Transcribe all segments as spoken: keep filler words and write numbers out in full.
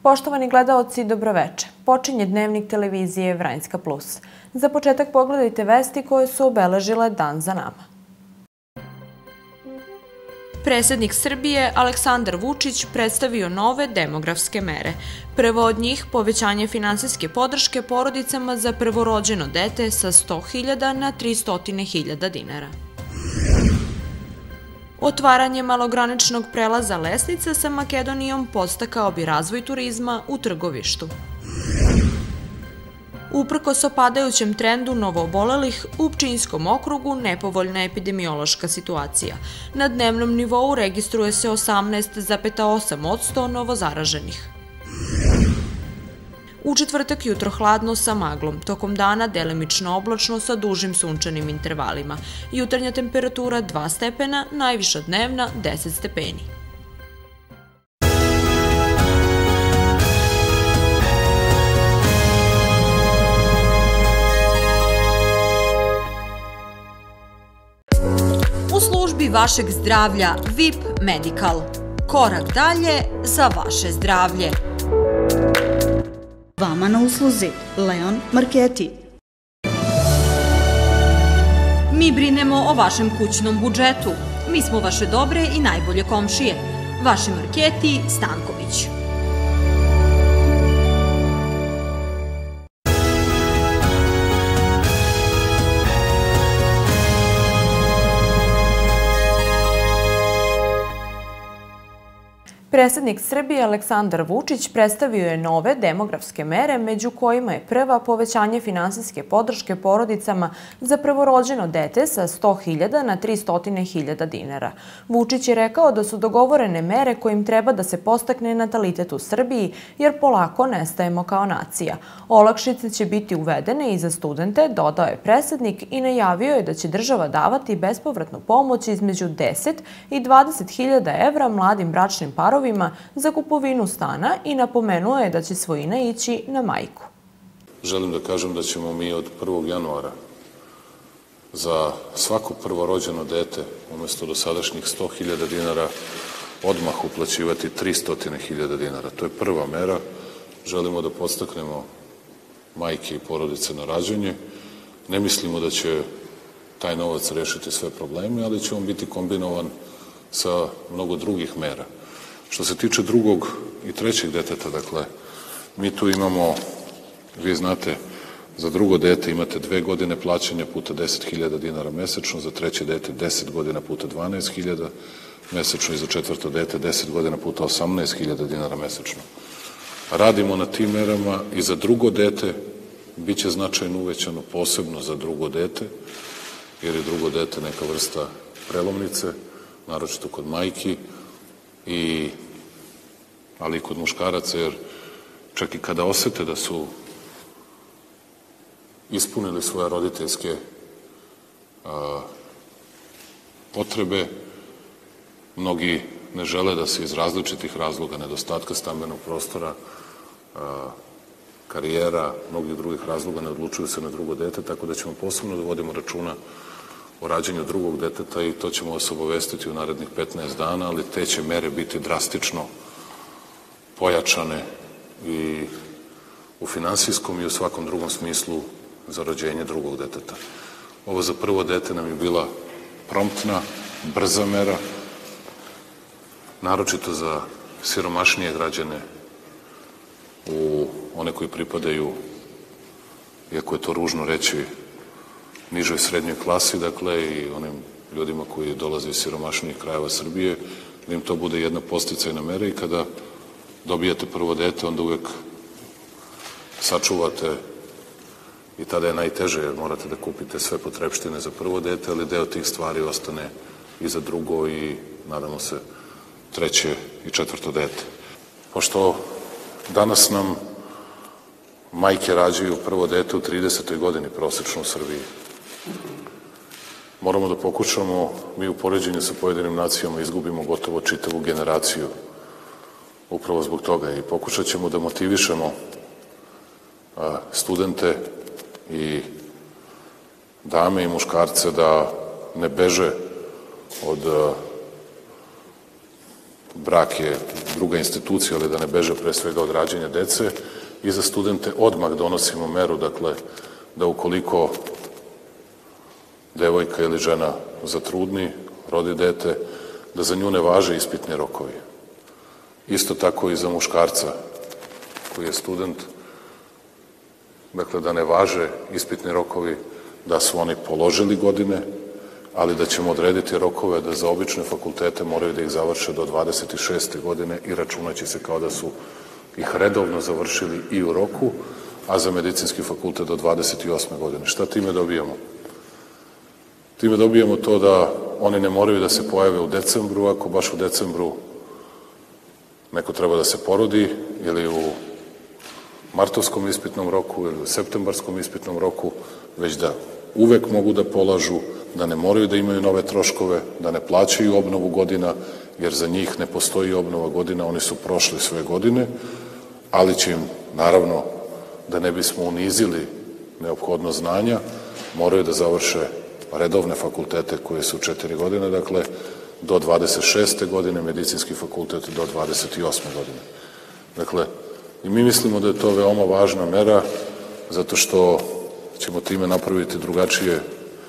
Poštovani gledaoci, dobroveče. Počinje dnevnik televizije Vranjska plus. Za početak pogledajte vesti koje su obeležile dan za nama. Predsednik Srbije Aleksandar Vučić predstavio nove demografske mere. Prvo od njih povećanje finansijske podrške porodicama za prvorođeno dete sa sto hiljada na tristo hiljada dinara. Otvaranje malograničnog prelaza Lesnica sa Makedonijom podstakao bi razvoj turizma u Trgovištu. Uprkos opadajućem trendu novoobolelih, u Pčinjskom okrugu nepovoljna epidemiološka situacija. Na dnevnom nivou registruje se osamnaest zarez osam posto novozaraženih. U četvrtak jutro hladno sa maglom, tokom dana delimično oblačno sa dužim sunčanim intervalima. Jutarnja temperatura dva stepena, najviša dnevna deset stepeni. U službi vašeg zdravlja V I P Medical. Korak dalje za vaše zdravlje. Vama na usluzi Leon Marketi. Mi brinemo o vašem kućnom budžetu. Mi smo vaše dobre i najbolje komšije. Vaši Marketi Stanković. Predsednik Srbije Aleksandar Vučić predstavio je nove demografske mere, među kojima je prva povećanje finansijske podrške porodicama za prvorođeno dete sa sto hiljada na tristo hiljada dinara. Vučić je rekao da su dogovorene mere kojim treba da se podstakne natalitet u Srbiji, jer polako nestajemo kao nacija. Olakšice će biti uvedene i za studente, dodao je predsednik i najavio je da će država davati bespovratnu pomoć između deset i dvadeset hiljada evra mladim bračnim parovima za kupovinu stana i napomenuo je da će svojina ići na majku. Želim da kažem da ćemo mi od prvog januara za svako prvorođeno dete umesto dosadašnjih sto hiljada dinara odmah uplaćivati tristo hiljada dinara. To je prva mera. Želimo da podstaknemo majke i porodice na rađanje. Ne mislimo da će taj novac rešiti sve probleme, ali će on biti kombinovan sa mnogo drugih mera. Što se tiče drugog i trećeg deteta, dakle, mi tu imamo, vi znate, za drugo dete imate dve godine plaćanja puta deset hiljada dinara mesečno, za treće dete deset godina puta dvanaest hiljada mesečno i za četvrto dete deset godina puta osamnaest hiljada dinara mesečno. Radimo na tim merama i za drugo dete biće značajno uvećano, posebno za drugo dete, jer je drugo dete neka vrsta prelomnice, naročito kod majki, I, ali i kod muškaraca, jer čak i kada osete da su ispunili svoje roditeljske a, potrebe, mnogi ne žele da se iz različitih razloga, nedostatka stambenog prostora, a, karijera, mnogih drugih razloga ne odlučuju se na drugo dete, tako da ćemo posebno da vodimo računa o rađanju drugog deteta i to ćemo vas obavestiti u narednih petnaest dana, ali te će mere biti drastično pojačane i u finansijskom i u svakom drugom smislu za rođenje drugog deteta. Ovo za prvo dete nam je bila promptna, brza mera, naročito za siromašnije građane, u one koji pripadaju, iako je to ružno reći, nižoj srednjoj klasi, dakle, i onim ljudima koji dolaze iz siromašnijih krajeva Srbije, da im to bude jedna podsticajna mera i kada dobijate prvo dete, onda uvek sačuvate i tada je najteže, jer morate da kupite sve potrepštine za prvo dete, ali deo tih stvari ostane i za drugo i, nadamo se, treće i četvrto dete. Pošto danas nam majke rađaju prvo dete u tridesetoj godini prosečno u Srbiji, moramo da pokušamo, mi u poređenju sa pojedinim nacijama izgubimo gotovo čitavu generaciju upravo zbog toga i pokušat ćemo da motivišemo studente i dame i muškarce da ne beže od brak je druga institucija, ali da ne beže pre svega od rađanja dece, i za studente odmah donosimo meru, dakle, da ukoliko devojka ili žena zatrudni, rodi dete, da za nju ne važe ispitni rokovi. Isto tako i za muškarca koji je student, dakle, da ne važe ispitni rokovi, da su oni položili godine, ali da ćemo odrediti rokove da za obične fakultete moraju da ih završe do dvadeset šeste godine i računaće se kao da su ih redovno završili i u roku, a za medicinski fakultet do dvadeset osme godine. Šta time dobijamo? Time dobijamo to da oni ne moraju da se pojave u decembru, ako baš u decembru neko treba da se porodi, ili u martovskom ispitnom roku, ili u septembarskom ispitnom roku, već da uvek mogu da polažu, da ne moraju da imaju nove troškove, da ne plaćaju obnovu godina, jer za njih ne postoji obnova godina, oni su prošli sve godine, ali će im, naravno, da ne bismo unizili neophodno znanja, moraju da završe redovne fakultete koje su četiri godine, dakle, do dvadeset šeste godine, medicinski fakultet do dvadeset osme godine. Dakle, i mi mislimo da je to veoma važna mera, zato što ćemo time napraviti drugačije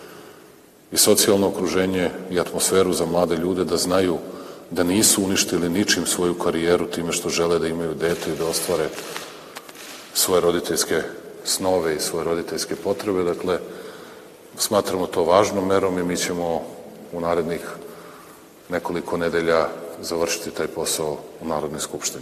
i socijalno okruženje i atmosferu za mlade ljude, da znaju da nisu uništili ničim svoju karijeru time što žele da imaju dete i da ostvare svoje roditeljske snove i svoje roditeljske potrebe. Dakle, smatramo to važnom merom i mi ćemo u narednih nekoliko nedelja završiti taj posao u Narodnoj skupštini.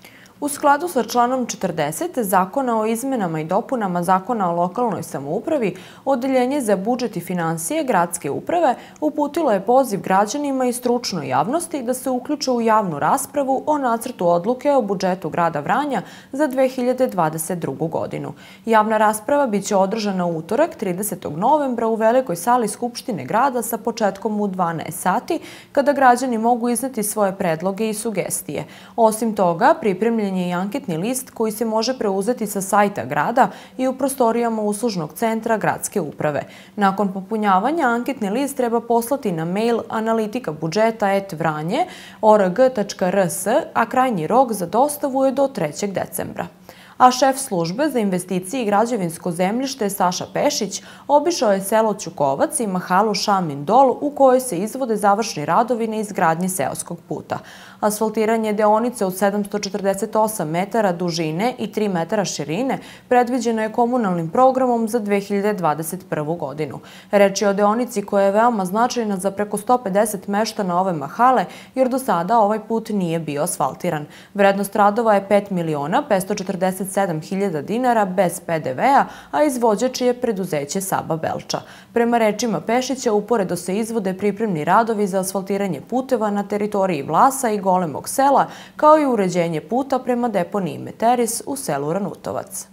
U skladu sa članom četrdeset Zakona o izmenama i dopunama Zakona o lokalnoj samoupravi, Odeljenje za budžet i finansije Gradske uprave uputilo je poziv građanima i stručnoj javnosti da se uključe u javnu raspravu o nacrtu odluke o budžetu grada Vranja za dve hiljade dvadeset drugu. godinu. Javna rasprava biće održana u utorak, tridesetog novembra, u Velikoj sali Skupštine grada sa početkom u dvanaest sati, kada građani mogu izneti svoje predloge i sugestije. Osim toga, pripremljen je i anketni list koji se može preuzeti sa sajta grada i u prostorijama uslužnog centra Gradske uprave. Nakon popunjavanja, anketni list treba poslati na mail analitikabudžeta et vranje tačka org tačka rs, a krajnji rok za dostavu je do trećeg decembra. A šef službe za investicije i građevinsko zemljište Saša Pešić obišao je selo Ćukovac i mahalu Šamin Dol u kojoj se izvode završni radovi na izgradnji seoskog puta. Asfaltiranje deonice od sedamsto četrdeset osam metara dužine i tri metara širine predviđeno je komunalnim programom za dve hiljade dvadeset prvu. godinu. Reč je o deonici koja je veoma značajna za preko sto pedeset meštana ove mahale, jer do sada ovaj put nije bio asfaltiran. Vrednost radova je pet miliona petsto četrdeset sedam hiljada dinara bez pe de ve a, a izvođač je preduzeće Saba Belča. Prema rečima Pešića, uporedo se izvode pripremni radovi za asfaltiranje puteva na teritoriji Vlasa i Golemog sela, kao i uređenje puta prema deponiji Meteris u selu Ranutovac.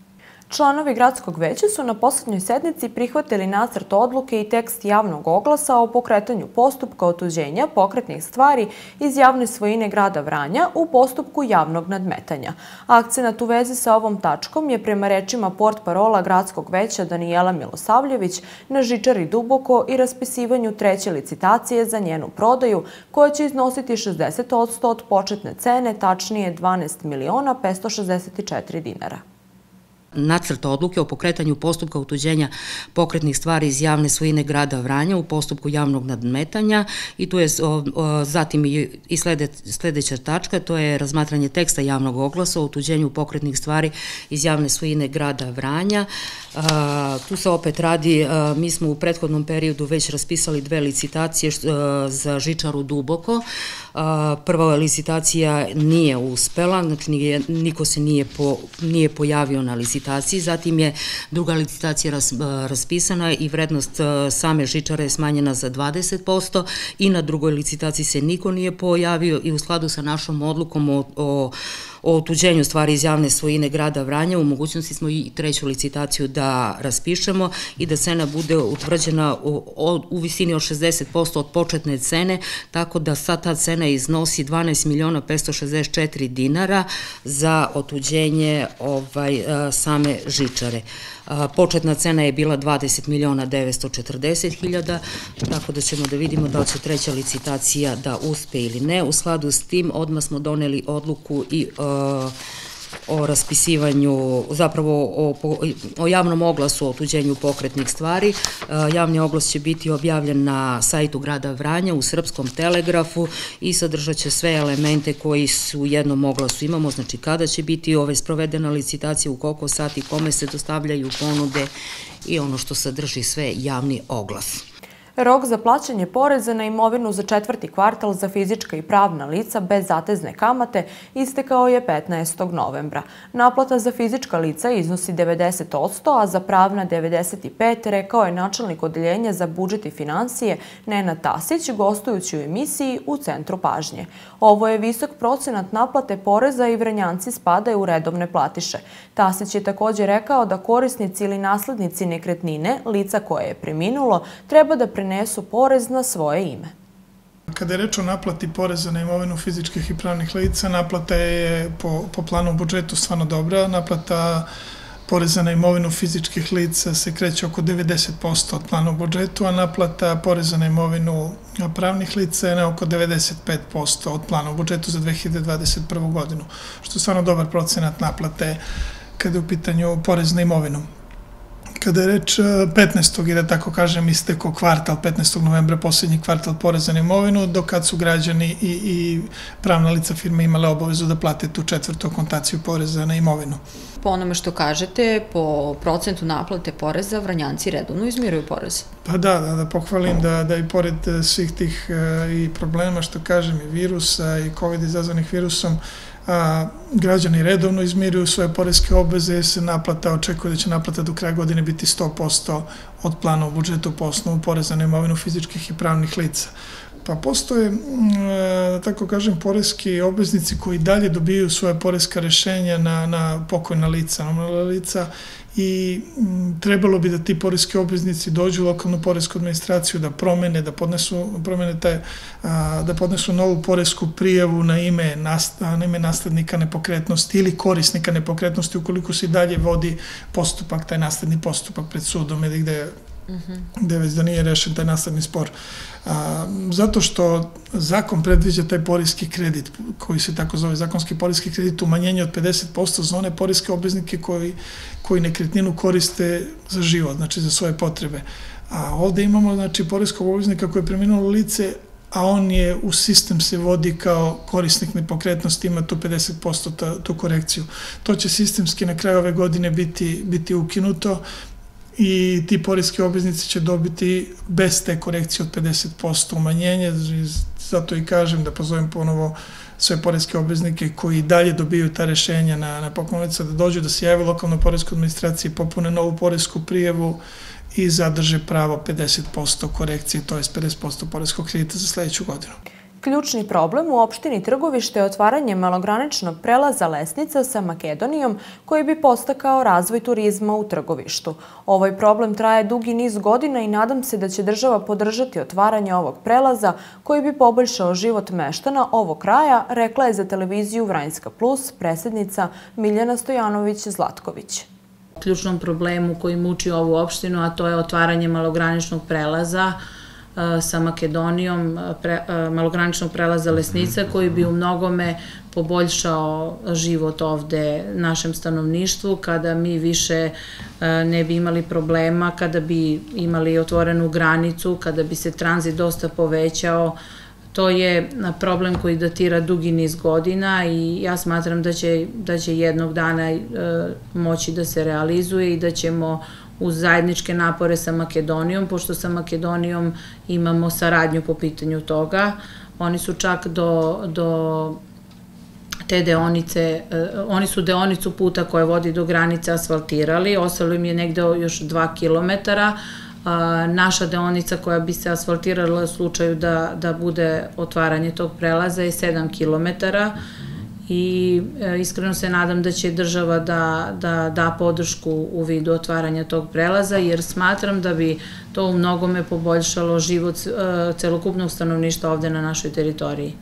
Članovi Gradskog veća su na poslednjoj sednici prihvatili nacrt odluke i tekst javnog oglasa o pokretanju postupka otuđenja pokretnih stvari iz javne svojine grada Vranja u postupku javnog nadmetanja. Akcenat u vezi sa ovom tačkom je, prema rečima portparola Gradskog veća Danijela Milosavljević, na žičari Duboko i raspisivanju treće licitacije za njenu prodaju, koja će iznositi šezdeset posto od početne cene, tačnije dvanaest miliona petsto šezdeset četiri dinara. Nacrt odluke o pokretanju postupka otuđenja pokretnih stvari iz javne svojine grada Vranja u postupku javnog nadmetanja, i tu je zatim i sledeća tačka, to je razmatranje teksta javnog oglasa o otuđenju pokretnih stvari iz javne svojine grada Vranja. Tu se opet radi, mi smo u prethodnom periodu već raspisali dve licitacije za žičaru Duboko. Prva licitacija nije uspela, znači niko se nije pojavio na licitaciji. Zatim je druga licitacija raspisana i vrednost same žičare je smanjena za dvadeset posto i na drugoj licitaciji se niko nije pojavio i u skladu sa našom odlukom o o otuđenju stvari iz javne svojine grada Vranja, u mogućnosti smo i treću licitaciju da raspišemo i da cena bude utvrđena u visini od šezdeset posto od početne cene, tako da sad ta cena iznosi dvanaest miliona petsto šezdeset četiri dinara za otuđenje same žičare. Početna cena je bila dvadeset miliona devetsto četrdeset hiljada, tako da ćemo da vidimo da li će treća licitacija da uspe ili ne. U skladu s tim odmah smo doneli odluku i o raspisivanju, zapravo o javnom oglasu o otuđenju pokretnih stvari. Javni oglas će biti objavljen na sajtu grada Vranja u Srpskom telegrafu i sadržat će sve elemente koji su u jednom oglasu. Imamo, znači, kada će biti sprovedena licitacija, u koliko sati, kome se dostavljaju ponude i ono što sadrži sve javni oglas. Rok za plaćanje poreza na imovinu za četvrti kvartal za fizička i pravna lica bez zatezne kamate istekao je petnaestog novembra. Naplata za fizička lica iznosi devedeset posto, a za pravna devedeset pet posto, rekao je načelnik odeljenja za budžet i finansije Nenad Tasić, gostujući u emisiji U centru pažnje. Ovo je visok procenat naplate poreza i Vranjanci spadaju u redovne platiše. Tasić je također rekao da korisnici ili naslednici nekretnine, lica koje je preminulo, treba da prenesu porez na svoje ime. Kada je reč o naplati poreza na imovinu fizičkih i pravnih lica, naplata je po planu u budžetu stvarno dobra. Naplata poreza na imovinu fizičkih lica se kreće oko devedeset posto od plana u budžetu, a naplata poreza na imovinu pravnih lica je na oko devedeset pet posto od plana u budžetu za dve hiljade dvadeset prvu godinu, što je stvarno dobar procenat naplate kada je u pitanju porez na imovinu. Kada je reč petnaestog i da tako kažem isteko kvartal, petnaestog novembra, posljednji kvartal poreza na imovinu, dok kad su građani i pravna lica firme imale obavezu da plate tu četvrtu akontaciju poreza na imovinu. Po onome što kažete, po procentu naplate poreza, Vranjanci redovno izmiruju porez? Pa da, da pohvalim da i pored svih tih i problema, što kažem, i virusa i COVID izazvanih virusom, građani redovno izmiruju svoje poreske obveze, se naplata očekuje da će naplata do kraja godine biti sto posto od plana u budžetu po osnovu poreza na imovinu fizičkih i pravnih lica. Pa postoje, da tako kažem, poreski obveznici koji dalje dobijaju svoje poreska rešenja na pokojna lica, normalna lica, i trebalo bi da ti poreski obveznici dođu u lokalnu poresku administraciju da promene, da podnesu, promene taj, da podnesu novu poresku prijavu na ime naslednika nepokretnosti ili korisnika nepokretnosti ukoliko se i dalje vodi postupak, taj nasledni postupak pred sudom ili gde gde već da nije rešen taj nasledni spor. Zato što zakon predviđa taj poreski kredit, koji se tako zove zakonski poreski kredit, umanjenje od pedeset posto za one poreske obveznike koji nekretninu koriste za život, znači za svoje potrebe. A ovde imamo, znači, poreskog obveznika koji je preminulo lice, a on je u sistem se vodi kao korisnik nepokretnosti, ima tu pedeset posto tu korekciju. To će sistemski na kraju ove godine biti ukinuto i ti poreski obveznici će dobiti bez te korekcije od pedeset posto umanjenje. Zato i kažem da pozovem ponovo sve poreske obveznike koji dalje dobiju ta rešenja na pokojnog lica da dođu, da se jave lokalnoj poreskoj administraciji, popune novu poresku prijavu i zadrže pravo pedeset posto korekcije, to je pedeset posto poreskog kredita za sledeću godinu. Ključni problem u opštini Trgovište je otvaranje malograničnog prelaza Lesnica sa Makedonijom koji bi podstakao razvoj turizma u Trgovištu. Ovaj problem traje dugi niz godina i nadam se da će država podržati otvaranje ovog prelaza koji bi poboljšao život meštana ovog kraja, rekla je za televiziju Vranjska plus predsjednica Miljana Stojanović-Zlatković. Ključnom problemu koji muči ovu opštinu, a to je otvaranje malograničnog prelaza sa Makedonijom, malograničnog prelaza Lesnica, koji bi u mnogome poboljšao život ovde našem stanovništvu, kada mi više ne bi imali problema, kada bi imali otvorenu granicu, kada bi se tranzit dosta povećao. To je problem koji datira dugi niz godina i ja smatram da će jednog dana moći da se realizuje i da ćemo uz zajedničke napore sa Makedonijom, pošto sa Makedonijom imamo saradnju po pitanju toga. Oni su čak do te deonice, oni su deonicu puta koja vodi do granice asfaltirali, ostalo im je negde još dva kilometara. Naša deonica koja bi se asfaltirala u slučaju da bude otvaranje tog prelaza je sedam kilometara i iskreno se nadam da će država da, da da podršku u vidu otvaranja tog prelaza, jer smatram da bi to u mnogome poboljšalo život celokupnog stanovništva ovde na našoj teritoriji.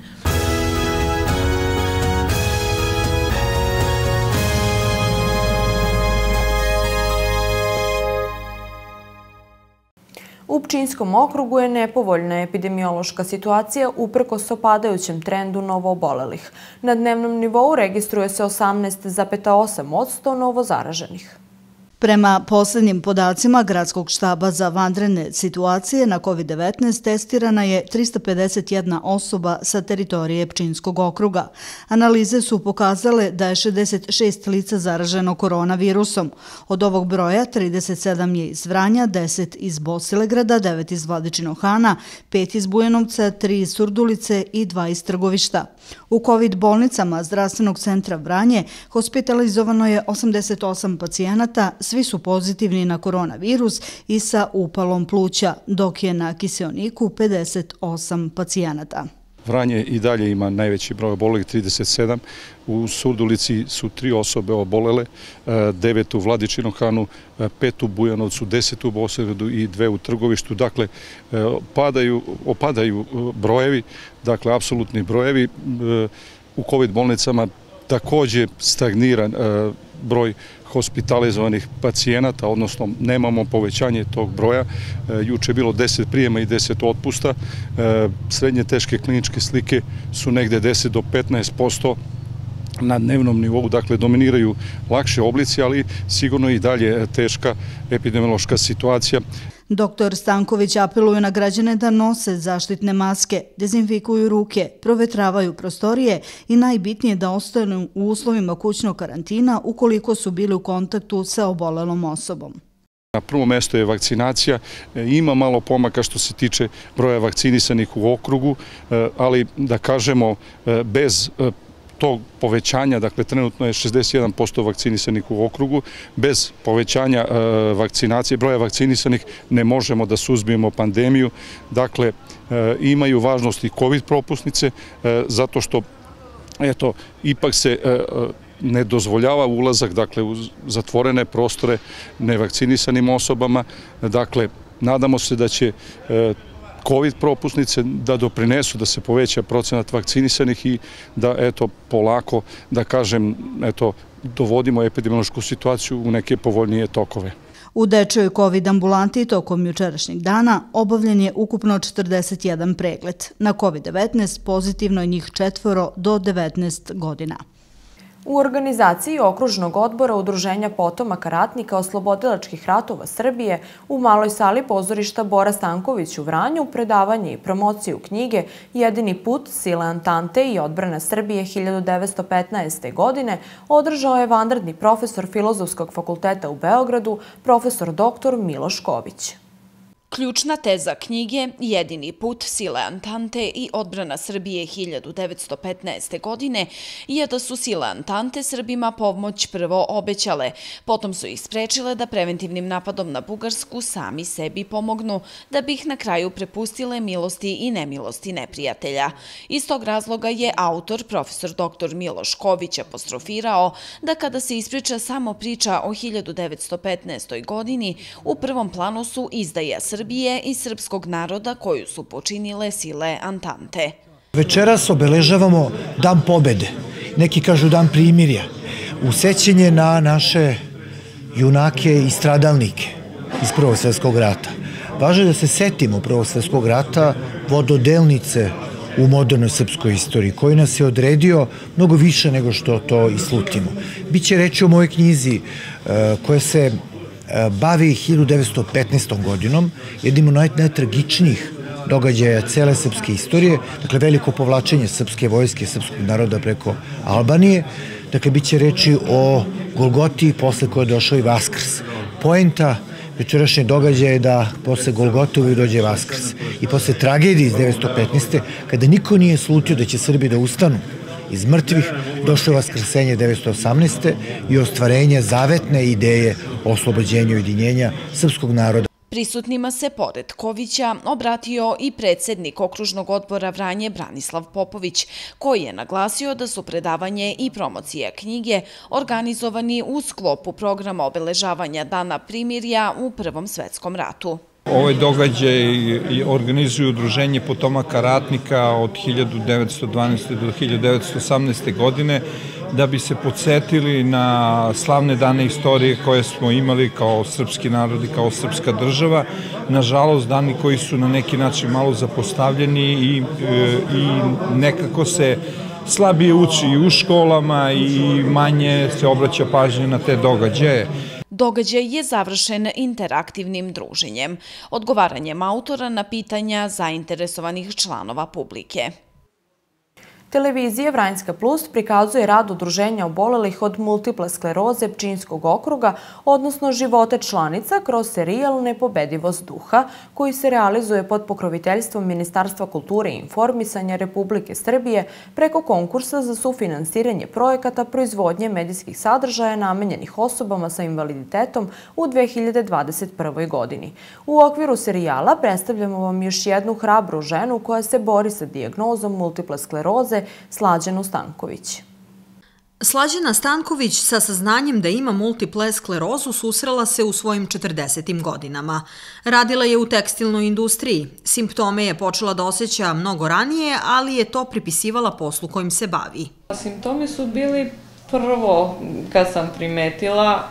U Pčinjskom okrugu je nepovoljna epidemiološka situacija uprkos opadajućem trendu novoobolelih. Na dnevnom nivou registruje se osamnaest zarez osam posto novozaraženih. Prema poslednjim podacima Gradskog štaba za vanredne situacije na kovid devetnaest testirana je trista pedeset jedna osoba sa teritorije Pčinjskog okruga. Analize su pokazale da je šezdeset šest lica zaraženo koronavirusom. Od ovog broja trideset sedam je iz Vranja, deset iz Bosilegrada, devet iz Vladičinog Hana, pet iz Bujanovca, tri iz Surdulice i dva iz Trgovišta. U kovid bolnicama Zdravstvenog centra Vranje hospitalizovano je osamdeset osam pacijenata, svi su pozitivni na koronavirus i sa upalom pluća, dok je na kiseoniku pedeset osam pacijenata. Vranje i dalje ima najveći broj obolelih, trideset sedam. U Surdulici su tri osobe obolele, devet u Vladičinom Hanu, pet u Bujanovcu, deset u Bosilegradu i dve u Trgovištu. Dakle, opadaju brojevi, dakle, apsolutni brojevi. U kovid bolnicama takođe stagniran broj hospitalizovanih pacijenata, odnosno nemamo povećanje tog broja. Juče je bilo deset prijema i deset otpusta. Srednje teške kliničke slike su negde deset do petnaest posto na dnevnom nivou, dakle dominiraju lakše oblici, ali sigurno i dalje teška epidemiološka situacija. Doktor Stanković apeluje na građane da nose zaštitne maske, dezinfikuju ruke, provetravaju prostorije i najbitnije da ostanu u uslovima kućnog karantina ukoliko su bili u kontaktu sa obolelom osobom. Na prvo mesto je vakcinacija. Ima malo pomaka što se tiče broja vakcinisanih u okrugu, ali da kažemo bez tog povećanja, dakle trenutno je šezdeset jedan posto vakcinisanih u okrugu, bez povećanja vakcinacije, broja vakcinisanih ne možemo da suzbijemo pandemiju. Dakle, imaju važnost i kovid propusnice, zato što, eto, ipak se ne dozvoljava ulazak, dakle, u zatvorene prostore nevakcinisanim osobama. Dakle, nadamo se da će kovid propusnice da doprinesu da se poveća procenat vakcinisanih i da, eto, polako, da kažem, eto, dovodimo epidemiološku situaciju u neke povoljnije tokove. U dečjoj kovid ambulanti tokom jučerašnjeg dana obavljen je ukupno četrdeset jedan pregled. Na kovid devetnaest pozitivno je njih četvoro do devetnaest godina. U organizaciji Okružnog odbora Udruženja potomaka ratnika oslobodilačkih ratova Srbije u maloj sali pozorišta Bora Stanković u Vranju predavanje i promociju knjige Jedini put, Sile Antante i odbrana Srbije hiljadu devetsto petnaeste. godine održao je vanredni profesor Filozofskog fakulteta u Beogradu, profesor doktor Miloš Ković. Ključna teza knjige Jedini put, Sile Antante i odbrana Srbije hiljadu devetsto petnaeste. godine je da su Sile Antante Srbima pomoć prvo obećale, potom su ih sprečile da preventivnim napadom na Bugarsku sami sebi pomognu, da bi ih na kraju prepustile milosti i nemilosti neprijatelja. Iz tog razloga je autor, profesor doktor Miloš Ković, apostrofirao da kada se ispriča samo priča o hiljadu devetsto petnaestoj. godini, u prvom planu su izdaja Srbije i srpskog naroda koju su počinile sile Antante. Večeras obeležavamo Dan pobede, neki kažu Dan primirja, u sećanje na naše junake i stradalnike iz Prvog svjetskog rata. Važno je da se setimo Prvog svjetskog rata, vododelnice u modernoj srpskoj istoriji, koji nas je odredio mnogo više nego što to i slutimo. Biće reći o mojoj knjizi koja se bavi hiljadu devetsto petnaestom. godinom, jednim od najtragičnijih događaja cele srpske istorije, dakle veliko povlačenje srpske vojske, srpskog naroda preko Albanije, dakle bit će reči o Golgoti posle koje je došao i Vaskrs. Poenta večerašnje događaja je da posle Golgote uvijek dođe Vaskrs. I posle tragedije iz devetsto petnaeste. kada niko nije slutio da će Srbi da ustanu iz mrtvih, došlo je Vaskrsenje devetsto osamnaeste. i ostvarenje zavetne ideje o oslobođenju i ujedinjenja srpskog naroda. Prisutnima se, pored Kovića, obratio i predsjednik okružnog odbora Vranje Branislav Popović, koji je naglasio da su predavanje i promocija knjige organizovani u sklopu programa obeležavanja Dana primirja u Prvom svetskom ratu. Ovaj događaj organizuju Udruženje potomaka ratnika od hiljadu devetsto dvanaeste. do hiljadu devetsto osamnaeste. godine da bi se podsjetili na slavne dane istorije koje smo imali kao srpski narod i kao srpska država. Nažalost, dani koji su na neki način malo zapostavljeni i, i nekako se slabije uči i u školama i manje se obraća pažnje na te događaje. Događaj je završen interaktivnim druženjem, odgovaranjem autora na pitanja zainteresovanih članova publike. Televizija Vranjska plus prikazuje rad udruženja obolelih od multiple skleroze Pčinjskog okruga, odnosno živote članica kroz serijal Nepobedivost duha, koji se realizuje pod pokroviteljstvom Ministarstva kulture i informisanja Republike Srbije preko konkursa za sufinansiranje projekata proizvodnje medijskih sadržaja namenjenih osobama sa invaliditetom u dve hiljade dvadeset prvoj. godini. U okviru serijala predstavljamo vam još jednu hrabru ženu koja se bori sa dijagnozom multiple skleroze, Slađanu Stanković. Slađana Stanković sa saznanjem da ima multiple sklerozu susrela se u svojim četrdesetim godinama. Radila je u tekstilnoj industriji. Simptome je počela da osjeća mnogo ranije, ali je to pripisivala poslu kojim se bavi. Simptomi su bili prvo, kad sam primetila,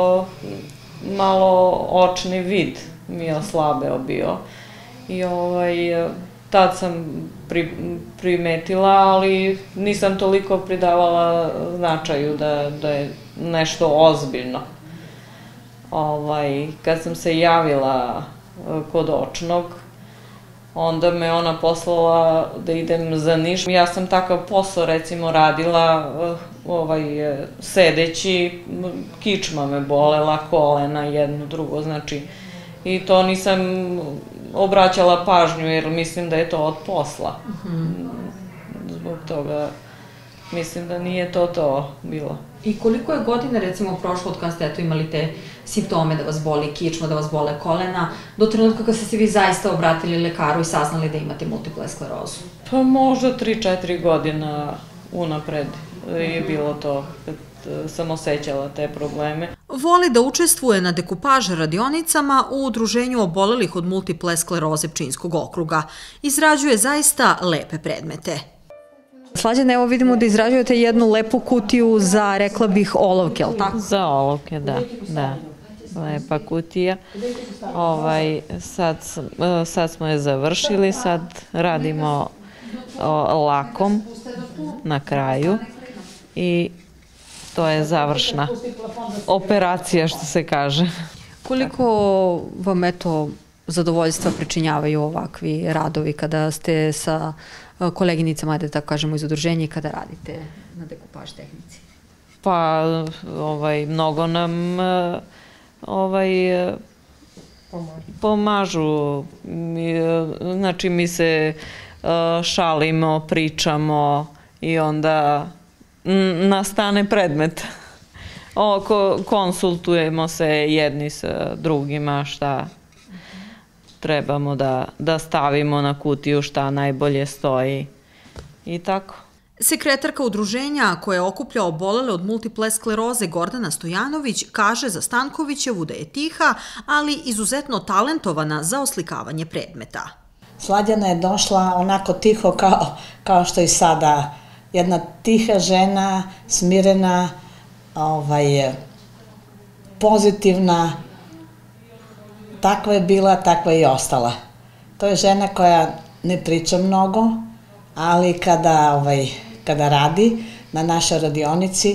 malo očni vid mi je oslabeo bio. I ovaj... Tad sam primetila, ali nisam toliko pridavala značaju da je nešto ozbiljno. Kad sam se javila kod očnog, onda me ona poslala da idem za Niš. Ja sam takav posao, recimo, radila sedeći, kičma me bolela, kolena, jedno, drugo, znači, i to nisam obraćala pažnju jer mislim da je to od posla. Zbog toga mislim da nije to to bilo. I koliko je godina recimo prošlo od kada ste imali te simptome da vas boli kičma, da vas bole kolena, do trenutka kada ste se vi zaista obratili lekaru i saznali da imate multiple sklerozu? Pa možda tri četiri godina unapred je bilo to kad sam osjećala te probleme. Voli da učestvuje na dekupaž radionicama u Udruženju obolelih od multiple skleroze Pčinjskog okruga. Izrađuje zaista lepe predmete. Slađana, evo vidimo da izrađujete jednu lepu kutiju za, rekla bih, olovke, ali tako? Za olovke, da, da. Lepa kutija. Sad smo je završili, sad radimo lakom na kraju i to je završna operacija, što se kaže. Koliko vam, eto, zadovoljstva pričinjavaju ovakvi radovi kada ste sa koleginicama, da tako kažemo, iz udruženja i kada radite na dekupaž tehnici? Pa, mnogo nam pomažu. Znači, mi se šalimo, pričamo i onda nastane predmet. Konsultujemo se jedni sa drugima šta trebamo da stavimo na kutiju, šta najbolje stoji i tako. Sekretarka udruženja koja okuplja obolele od multiple skleroze Gordana Stojanović kaže za Stankovićevu da je tiha, ali izuzetno talentovana za oslikavanje predmeta. Slađana je došla onako tiho kao što i sada. Jedna tiha žena, smirena, pozitivna. Takva je bila, takva je i ostala. To je žena koja ne priča mnogo, ali kada radi na našoj radionici,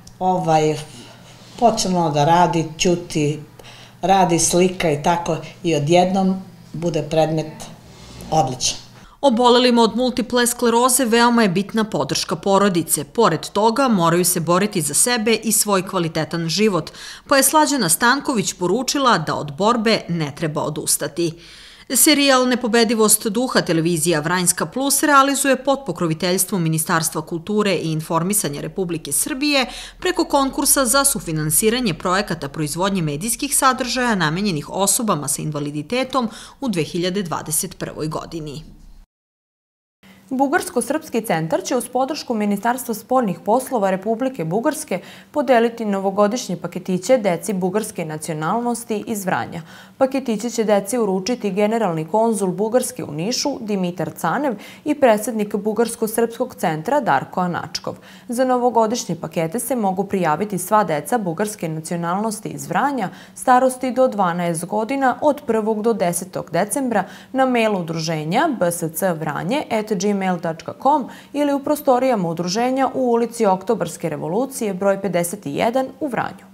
počne da radi, ćuti, radi, slika i tako, i odjednom bude predmet odličan. Obolelima od multiple skleroze veoma je bitna podrška porodice. Pored toga, moraju se boriti za sebe i svoj kvalitetan život, pa je Slađana Stanković poručila da od borbe ne treba odustati. Serijal Nepobedivost duha televizija Vranjska Plus realizuje pod pokroviteljstvom Ministarstva kulture i informisanja Republike Srbije preko konkursa za sufinansiranje projekata proizvodnje medijskih sadržaja namenjenih osobama sa invaliditetom u dve hiljade dvadeset prvoj godini. Bugarsko-srpski centar će uz podršku Ministarstva spoljnih poslova Republike Bugarske podeliti novogodišnje paketiće deci bugarske nacionalnosti iz Vranja. Paketiće će deci uručiti generalni konzul Bugarske u Nišu Dimitar Canev i predsjednik Bugarsko-srpskog centra Darko Anačkov. Za novogodišnje pakete se mogu prijaviti sva deca bugarske nacionalnosti iz Vranja starosti do dvanaest godina od prvog do desetog decembra na mail udruženja b s c vranje at gmail tačka com ili u prostorijama udruženja u ulici Oktobarske revolucije broj pedeset jedan u Vranju.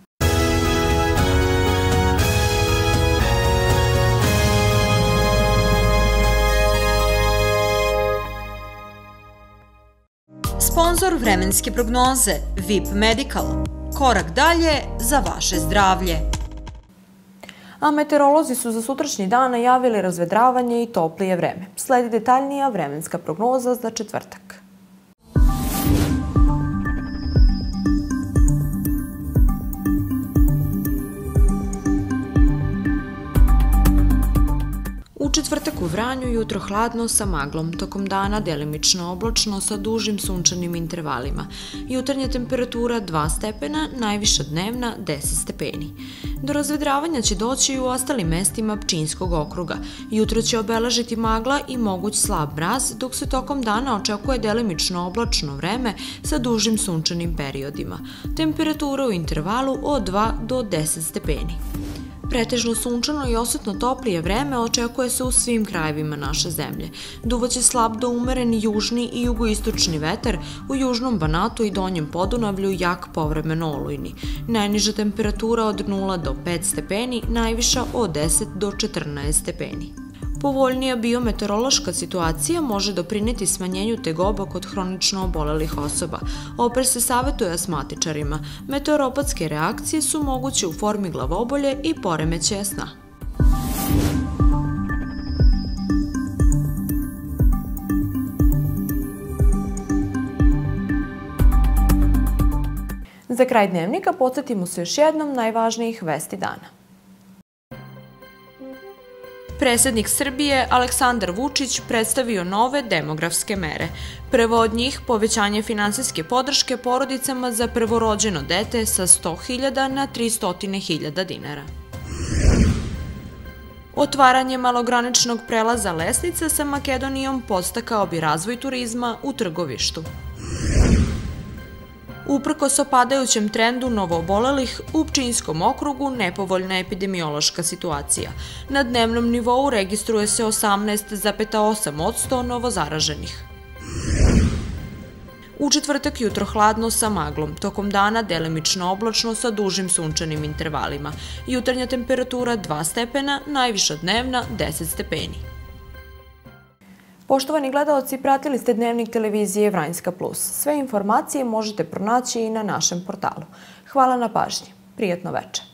Sponzor vremenske prognoze V I P Medical. Korak dalje za vaše zdravlje. A meteorolozi su za sutrašnji dan najavili razvedravanje i toplije vreme. Sledi detaljnija vremenska prognoza za četvrtak. U četvrtak u Vranju jutro hladno sa maglom, tokom dana delimično oblačno sa dužim sunčanim intervalima. Jutarnja temperatura dva stepena, najviša dnevna deset stepeni. Do razvedravanja će doći i u ostalim mestima Pčinjskog okruga. Jutro će obeležiti magla i moguć slab mraz, dok se tokom dana očekuje delimično oblačno vreme sa dužim sunčanim periodima. Temperatura u intervalu od dva do deset stepeni. Pretežno sunčano i osetno toplije vreme očekuje se u svim krajevima naše zemlje. Duvaće slab do umeren južni i jugoistočni vetar, u južnom Banatu i donjem Podunavlju jak povremeno olujni. Najniža temperatura od nula do pet stepeni, najviša od deset do četrnaest stepeni. Povoljnija biometeorološka situacija može doprineti smanjenju tegoba kod hronično obolelih osoba. Oper se savjetuje asmatičarima. Meteoropatske reakcije su moguće u formi glavobolje i poremećaja sna. Za kraj dnevnika podsjetimo se još jednom najvažnijih vesti dana. Predsjednik Srbije Aleksandar Vučić predstavio nove demografske mere. Prvo od njih povećanje finansijske podrške porodicama za prvorođeno dete sa sto hiljada na tristo hiljada dinara. Otvaranje malograničnog prelaza Lesnica sa Makedonijom podstakao bi razvoj turizma u Trgovištu. Uprkos opadajućem trendu novoobolelih, u Pčinjskom okrugu nepovoljna epidemiološka situacija. Na dnevnom nivou registruje se osamnaest zarez osam posto novozaraženih. U četvrtak jutro hladno sa maglom, tokom dana delimično oblačno sa dužim sunčanim intervalima. Jutarnja temperatura dva stepena, najviša dnevna deset stepeni. Poštovani gledaoci, pratili ste dnevnik televizije Vranjska Plus. Sve informacije možete pronaći i na našem portalu. Hvala na pažnji. Prijatno večer.